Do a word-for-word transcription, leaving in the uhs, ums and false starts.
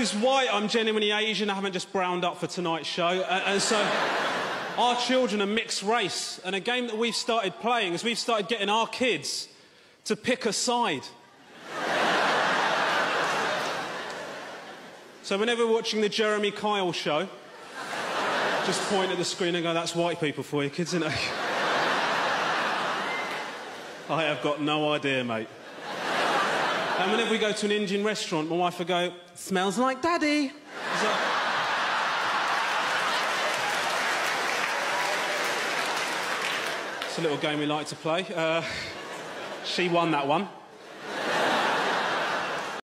is white, I'm genuinely Asian, I haven't just browned up for tonight's show. And, and so, our children are mixed race, and a game that we've started playing is we've started getting our kids to pick a side. So whenever we're watching the Jeremy Kyle show, just point at the screen and go, that's white people for you, kids, isn't it? I have got no idea, mate. And whenever we go to an Indian restaurant, my wife will go, smells like daddy. So... It's a little game we like to play. Uh, she won that one.